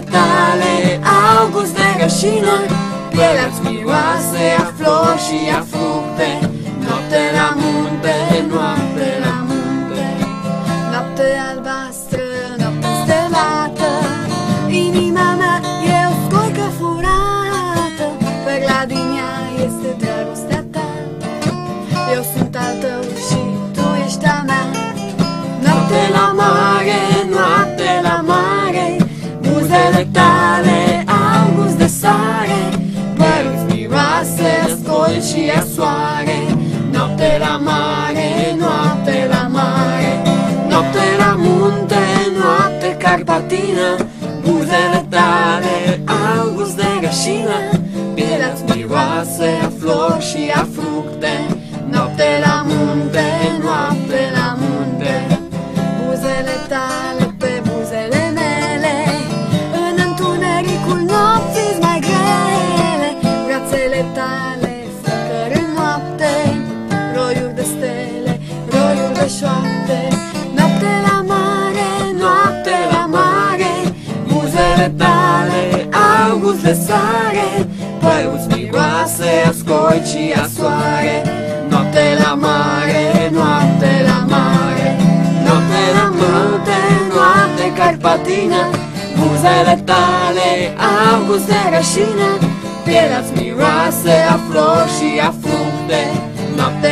tale, august de rășină, pielea-ți miroase a flori și a fructe. Noapte la munte, noapte la munte, noapte albastră, noapte stelată, inima mea e o scoică furată, perla din ea este dragostea ta. Eu sunt al tău și tu ești a mea. Noapte la mare, noapte la mare, buzele tale, august de sare, părul-ți miroase a scol și a soare. Noapte la mare, noapte la mare, noapte la munte, noapte carpatină, buzele tale, august de rășină, pielea-ți miroase a flori și a fructe. Noapte la munte, noapte la munte, buzele tale pe buzele mele, în întunericul nopții mai grele, brațele tale flăcări în noapte, roiuri de stele, roiuri de șoapte. Noapte la mare, noapte la mare, buzele tale, august de sare, părul-ți miroase a scoi și a soare. Noapte la mare, noapte la mare, noapte la munte, noapte carpatină, buzele tale, august de rășină, pielea-ți miroase a flori și a fructe. Noapte